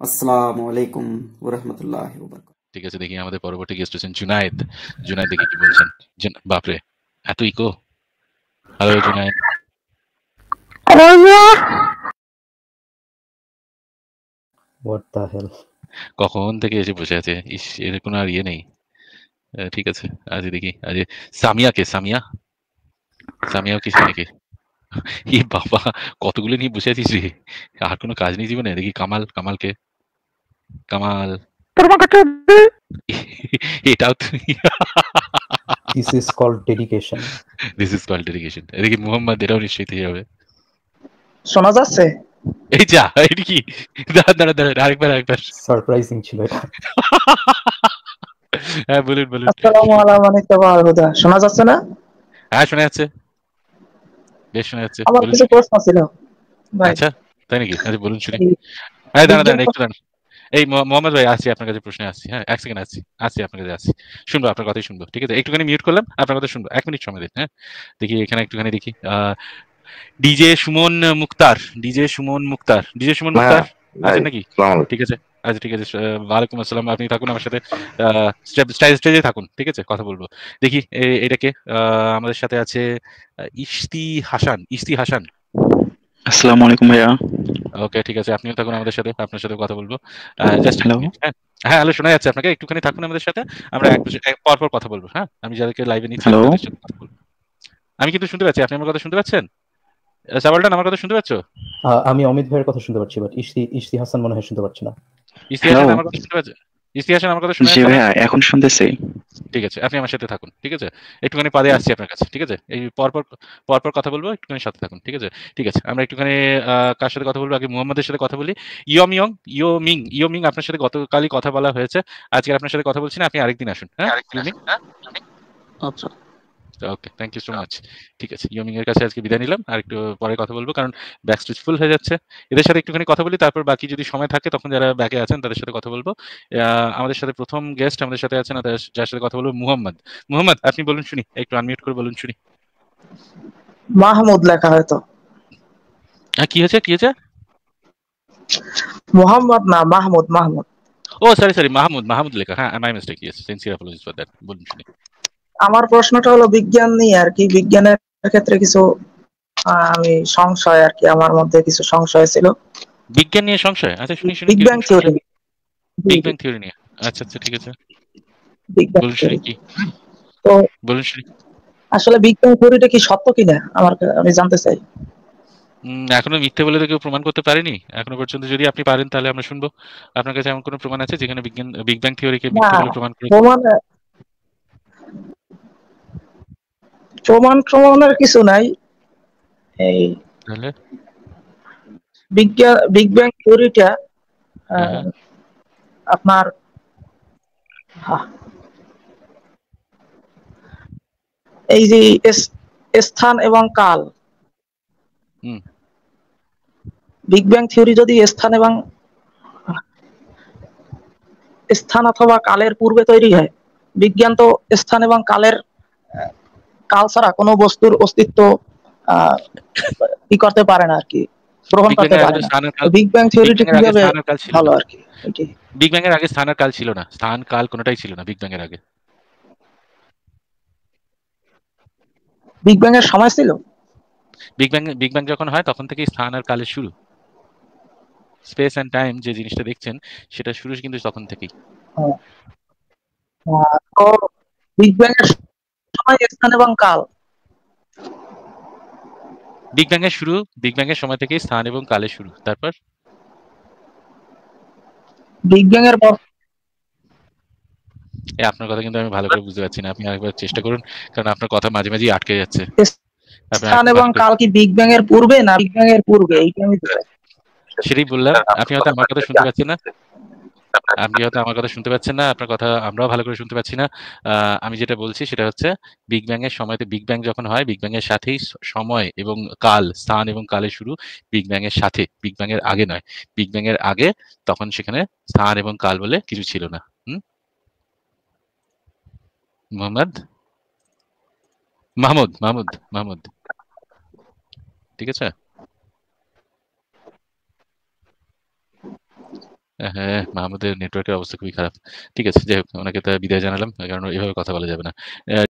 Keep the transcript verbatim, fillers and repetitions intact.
আসসালামু আলাইকুম ওয়া রাহমাতুল্লাহি ওয়া বারাকাতুহু। ঠিক আছে, দেখি আমাদের পরবর্তী গেস্ট হচ্ছেন জুনায়েদ। জুনায়েদ দেখি কি বলছেন। জুন- বাপরে, এত echo! Hello Junaid. What the hell? কখন থেকে এসে বসে আছে, ইস, এর কোনো আর ইয়ে নেই। আহ, ঠিক আছে, আজ দেখি আজ সামিয়া কে সামিয়া সামিয়াও কিছু নাকি? ই বাবা, কতগুলো নিয়ে বসে আছিস রে, আর কোনো কাজ নেই জীবনে? দেখি কামাল, কামালকে, কামাল। এটাও তুই? This is called dedication. This is called dedication. এদিকে মুহাম্মদ, এটাও নিশ্চয়ই থেকে যাবে। শোনা যাচ্ছে? এই যা, এটা কি? দাঁড়া দাঁড়া দাঁড়া, আরেকবার আরেকবার। Surprising ছিল এটা। হ্যাঁ বলুন বলুন। আসসালামু আলাইকুম ওয়া রাহমাতুল্লাহ। শোনা যাচ্ছে না? হ্যাঁ শোনা যাচ্ছে, বেশ শোনা যাচ্ছে, আমার বলুন কিছু শুনি। প্রশ্ন ছিল ভাই। আচ্ছা, তাই নাকি? আচ্ছা বলুন শুনি। এই হ্যাঁ দাঁড়া বিজ্ঞান দাঁড়ান, একটু দাঁড়ান। এই মো- মোহাম্মদ ভাই, আসছি আপনার কাছে, প্রশ্নে আসছি। হ্যাঁ, এক সেকেন্ড আসছি, আসছি আপনার কাছে আসছি। শুনবো, আপনার কথাই শুনবো। ঠিক আছে, একটুখানি মিউট করলাম, আপনার কথা শুনবো। এক মিনিট সময় দিন। হ্যাঁ, দেখি এখানে একটুখানি দেখি। DJ Suman Muktar, DJ Suman Muktar, DJ Suman Muktar আছেন নাকি? ঠিক আছে, আচ্ছা ঠিক আছে। আহ, ওয়ালাইকুম আসসালাম, আপনি থাকুন আমার সাথে, স্টেজে থাকুন। ঠিক আছে, কথা বলবো। দেখি এ- এটাকে, আহ, আমাদের সাথে আছে আহ, ইশতি হাসান, ইশতি হাসান। আসসালামু আলাইকুম ভাইয়া। ওকে ঠিক আছে, আপনিও থাকুন আমাদের সাথে, আপনার সাথে কথা বলবো। Just hello. হ্যাঁ, হ্যাঁ হ্যালো, শোনা যাচ্ছে আপনাকে? একটুখানি থাকুন আমাদের সাথে, আমরা এক বছর এক পর পর কথা বলবো। হ্যাঁ, আমি যাদেরকে লাইভে নিচ্ছি হ্যালো। তাদের সাথে কথা বলবো। আমি কিন্তু শুনতে পাচ্ছি, আপনি আমার কথা শুনতে পাচ্ছেন? সাবালটান, আমার কথা শুনতে পাচ্ছ? আহ, আমি অমিত ভাইয়ের কথা শুনতে পাচ্ছি, বাট ইশতি ইশতি হাসান মনে হয় শুনতে পাচ্ছি না। ইস্তি হ্যালো। হাসান আমার কথা শুনতে পাচ্ছে? ইস্তি হাসান আমার কথা শোনা জি যাচ্ছে ভাইয়া, আমার? এখন শুনতেছি। ঠিক আছে, আপনি আমার সাথে থাকুন। ঠিক আছে, একটুখানি পাদে আসছি আপনার কাছে। ঠিক আছে, এই পরপর পরপর কথা বলবো, একটুখানি সাথে থাকুন। ঠিক আছে, ঠিক আছে, আমরা একটুখানি আহ, কার সাথে কথা বলবো? আগে মুহাম্মদের সাথে কথা বলি। ইয়ম ইয়ং, ইয়ো মিং, ইয়ো মিং, আপনার সাথে গতকালই কথা বলা হয়েছে, আজকে আর আপনার সাথে কথা বলছি না, আপনি আরেকদিন আসুন। হ্যাঁ ইয়ো মিং। আচ্ছা। Okay, thank you so much. ঠিক আছে, ইয়মিং এর কাছে আজকে বিদায় নিলাম, আর একটু পরে কথা বলবো, কারণ ব্যাক স্টেজ ফুল হয়ে যাচ্ছে। এদের সাথে একটুখানি কথা বলি, তারপর বাকি যদি সময় থাকে তখন যারা ব্যাকে আছেন তাদের সাথে কথা বলবো। আহ, আমাদের সাথে প্রথম গেস্ট আমাদের সাথে আছেন, আর তার- যার সাথে কথা বলবো মুহাম্মদ। মুহাম্মদ, আপনি বলুন শুনি, একটু আনমিউট করে বলুন শুনি। মাহমুদ লেখা হয়তো। হ্যাঁ, কি হয়েছে, কি হয়েছে? মোহাম্মদ না, মাহমুদ, মাহমুদ। ও সরি সরি, মাহমুদ, মাহমুদ লেখা। হ্যাঁ, my mistake, yes, sincere apologies for that. বলুন শুনি। আমার প্রশ্নটা হলো বিজ্ঞান নিয়ে আর কি। বিজ্ঞানের ক্ষেত্রে কিছু আহ, আমি সংশয় আর কি, আমার মধ্যে কিছু সংশয় ছিল। বিজ্ঞান নিয়ে সংশয়? আচ্ছা শুনি শুনি, বিগ ব্যাং কিরকম থিওরি। সংশয়? বিগ ব্যাং থিওরি নিয়ে? আচ্ছা আচ্ছা, ঠিক আছে, বিগ ব্যাং বলুন শুনি থিওরি। কি, তো বলুন শুনি। আসলে বিগ ব্যাং থিওরিটা কি সত্য কিনা আমার আমি জানতে চাই। উম, এখনো মিথ্যে বলে তো কেউ প্রমাণ করতে পারেনি এখনো পর্যন্ত। যদি আপনি পারেন তাহলে আমরা শুনবো। আপনার কাছে এমন কোনো প্রমাণ আছে যেখানে বিজ্ঞান বিগ ব্যাং থিওরিকে না, মিথ্যে বলে প্রমাণ করেছে? প্রমাণ প্রমাণ প্রমাণের কিছু নাই। এই তাহলে? বিজ্ঞান বিগ ব্যাং থিওরিটা হ্যাঁ হ্যাঁ। আপনার আহ, এই যে এস- স্থান এবং কাল, হুম। বিগ ব্যাং থিওরি যদি স্থান এবং স্থান অথবা কালের পূর্বে তৈরি হয়, বিজ্ঞান তো স্থান এবং কালের আহ, কাল ছাড়া কোনো বস্তুর অস্তিত্ব আহ, ই করতে পারে না আর কি, গ্রহণ বিগ ব্যাং করতে এর আগে পারে তো না। স্থান আর তো কাল, বিগ ব্যাং বিগ থিওরিটা ব্যাং এর আগে কিভাবে স্থান আর কাল ছিল ভালো না। আর কি এটি। বিগ ব্যাং এর আগে স্থান আর কাল ছিল না, স্থান কাল কোনোটাই ছিল না বিগ ব্যাং এর আগে। বিগ ব্যাং এর সময় ছিল। বিগ ব্যাং বিগ ব্যাং যখন হয় তখন থেকেই স্থান আর কালের শুরু। স্পেস অ্যান্ড টাইম যে জিনিসটা দেখছেন সেটা শুরু কিন্তু তখন থেকেই। আহ, তো বিগ ব্যাং এর সময়, স্থান এবং কাল। বিগ ব্যাং এর শুরু, বিগ ব্যাং এর সময় থেকেই স্থান এবং কালের শুরু। তারপর বিগ ব্যাং এর পর এ আপনার কথা কিন্তু আমি ভালো করে বুঝতে পারছি না, আপনি আরেকবার চেষ্টা করুন, কারণ আপনার কথা মাঝে মাঝেই আটকে যাচ্ছে। আপনি স্থান আরেকটু এবং ভালো করে। কাল কি বিগ ব্যাং এর পূর্বে না বিগ ব্যাং এর পূর্বে, এইটা আমি তো চাই। সেটাই বললাম, আপনি হয়তো আমার কথা শুনতে পাচ্ছেন না, আপনি হয়তো আমার কথা শুনতে পাচ্ছেন না, আপনার কথা আমরাও ভালো করে শুনতে পাচ্ছি না। আহ, আমি যেটা বলছি সেটা হচ্ছে, বিগ ব্যাং এর সময়তে, বিগ ব্যাং যখন হয়, বিগ ব্যাং এর সাথেই স- সময় এবং কাল, স্থান এবং কালের শুরু বিগ ব্যাং এর সাথে, বিগ ব্যাং এর আগে নয়। বিগ ব্যাং এর আগে তখন সেখানে স্থান এবং কাল বলে কিছু ছিল না। হুম, মোহাম্মদ, মাহমুদ, মাহমুদ, মাহমুদ, ঠিক আছে। হ্যাঁ, মাহমুদের নেটওয়ার্কের অবস্থা খুবই খারাপ। ঠিক আছে, যাই হোক ওনাকে তো বিদায় জানালাম, কারণ এভাবে কথা বলা যাবে না।